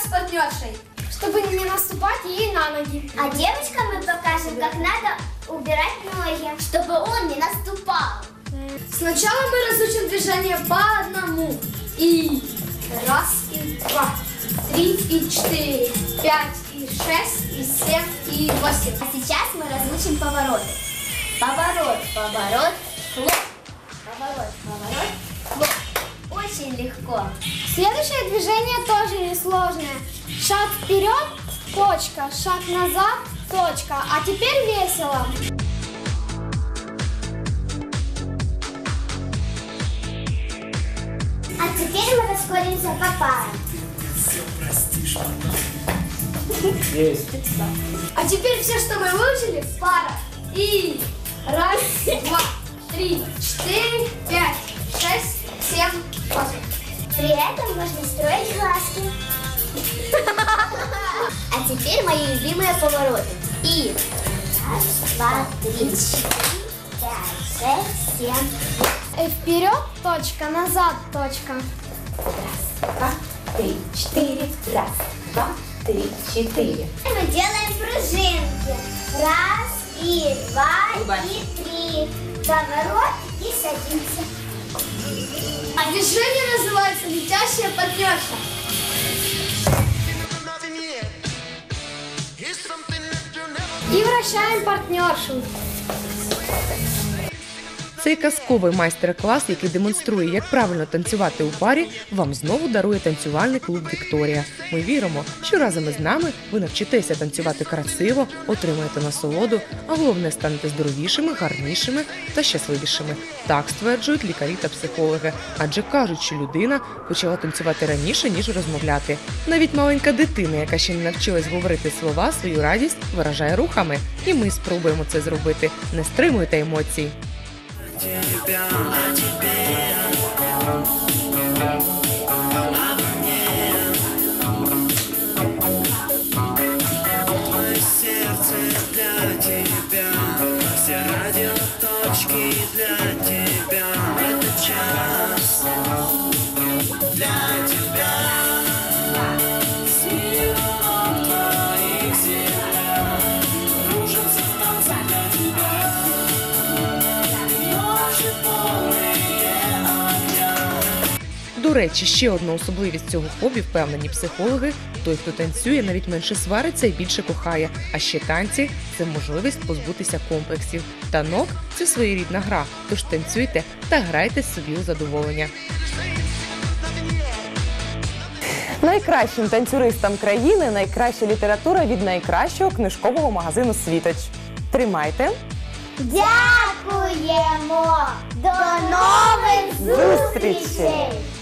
с партнершей, чтобы не наступать ей на ноги. А девочкам мы покажем, как надо убирать ноги, чтобы он не наступал. Сначала мы разучим движение по одному. И раз, и два, 3, и 4, 5, и 6, и 7, и 8. А сейчас мы разучим повороты. Поворот, поворот, хлоп. Поворот, поворот, хлоп. Очень легко. Следующее движение тоже несложное. Шаг вперед, точка, шаг назад, точка. А теперь весело. А теперь мы расходимся по парам. Есть. А теперь все, что мы выучили, пара. И раз, два, 3, 4, 5, 6, 7, 8. При этом можно строить глазки. А теперь мои любимые повороты. И раз, два, 3, 4, 5, 6, 7. Вперед, точка, назад, точка. Раз, два, 3, 4. Раз, два, 3, 4. Мы делаем пружинки. Раз, и два, и 3. Поворот и садимся. А движение называется летящая партнерша. И вращаем партнершу. Цей казковий майстер-клас, який демонструє, як правильно танцювати у парі, вам знову дарує танцювальний клуб «Вікторія». Ми віримо, що разом із нами ви навчитеся танцювати красиво, отримаєте насолоду, а головне – станете здоровішими, гарнішими та щасливішими. Так стверджують лікарі та психологи. Адже кажуть, що людина почала танцювати раніше, ніж розмовляти. Навіть маленька дитина, яка ще не навчилась говорити слова, свою радість виражає рухами. І ми спробуємо це зробити. Не стримуйте емоцій. Сердце для тебя, все радиоточки для тебя, это час для тебя. С миллионом твоих земля кружатся танцы для тебя. Ночи полные огня. До речі, ще одна особливість цього хобі, впевнені психологи, той, хто танцює, навіть менше свариться і більше кохає. А ще танці – це можливість позбутися комплексів. Танок – це своєрідна гра, тож танцюйте та грайте собі у задоволення. Найкращим танцюристам країни найкраща література від найкращого книжкового магазину «Світоч». Тримайте! Дякуємо! До нових зустрічей!